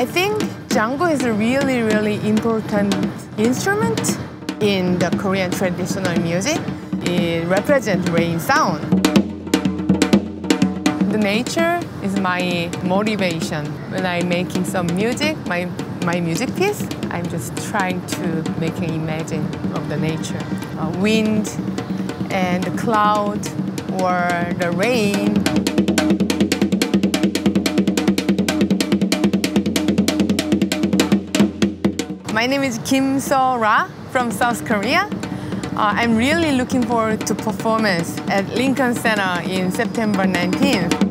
I think Janggu is a really, really important instrument in the Korean traditional music. It represents rain sound. The nature is my motivation. When I'm making some music, my music piece, I'm just trying to make an imagine of the nature. Wind and the cloud or the rain. My name is Kim So-ra from South Korea. I'm really looking forward to performance at Lincoln Center in September 19th.